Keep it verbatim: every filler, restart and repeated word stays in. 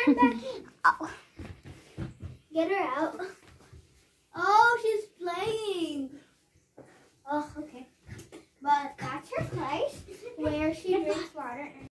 her back in. Oh. Get her out. Oh, she's playing. Oh, okay. But that's her place where she drinks water.